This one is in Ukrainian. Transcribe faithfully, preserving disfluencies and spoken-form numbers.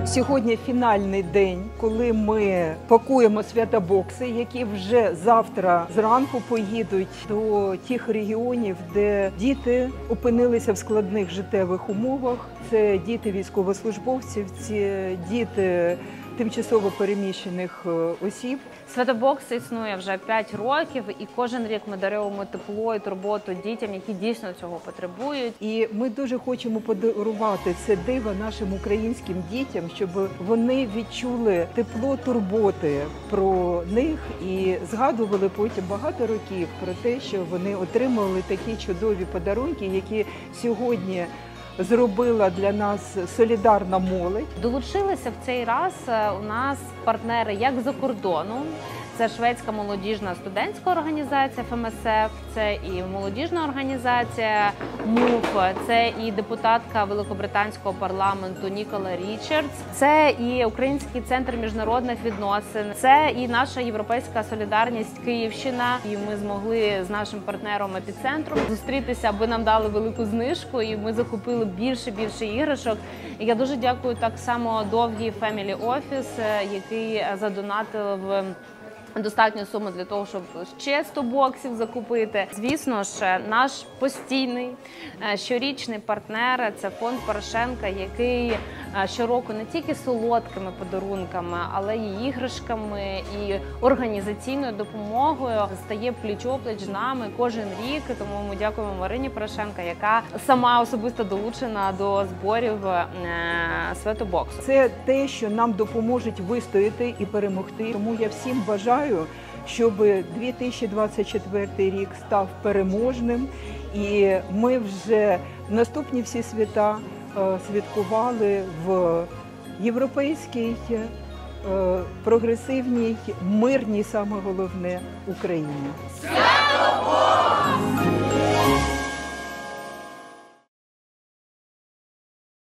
Сьогодні фінальний день, коли ми пакуємо святобокси, які вже завтра зранку поїдуть до тих регіонів, де діти опинилися в складних життєвих умовах. Це діти військовослужбовців, це діти тимчасово переміщених осіб. Святобокс існує вже п'ять років, і кожен рік ми даруємо тепло і турботу дітям, які дійсно цього потребують. І ми дуже хочемо подарувати це диво нашим українським дітям, щоб вони відчули тепло турботи про них і згадували потім багато років про те, що вони отримали такі чудові подарунки, які сьогодні зробила для нас солідарна молодь. Долучилися в цей раз у нас партнери як за кордону. Це шведська молодіжна студентська організація еф ем ес еф, це і молодіжна організація МУФ, це і депутатка Великобританського парламенту Нікола Річардс, це і Український центр міжнародних відносин, це і наша європейська солідарність Київщина. І ми змогли з нашим партнером епіцентром зустрітися, аби нам дали велику знижку, і ми закупили більше-більше іграшок. І я дуже дякую так само Довгий Family Office, який задонатив достатню суму для того, щоб ще сто боксів закупити. Звісно ж, наш постійний щорічний партнер – це фонд Порошенка, який щороку не тільки солодкими подарунками, але й іграшками і організаційною допомогою стає пліч-опліч з нами кожен рік. Тому ми дякуємо Марині Порошенка, яка сама особисто долучена до зборів святобоксу. Це те, що нам допоможе вистояти і перемогти. Тому я всім бажаю, щоб дві тисячі двадцять четвертий рік став переможним, і ми вже наступні всі свята святкували в європейській, прогресивній, мирній, саме головне, Україні. Свято Богу!